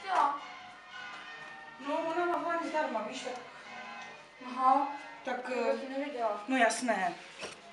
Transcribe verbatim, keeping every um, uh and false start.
chtěla. No, ona mohla zdarma, víš, tak... Aha, Tak... to jsem nevěděla. No jasné.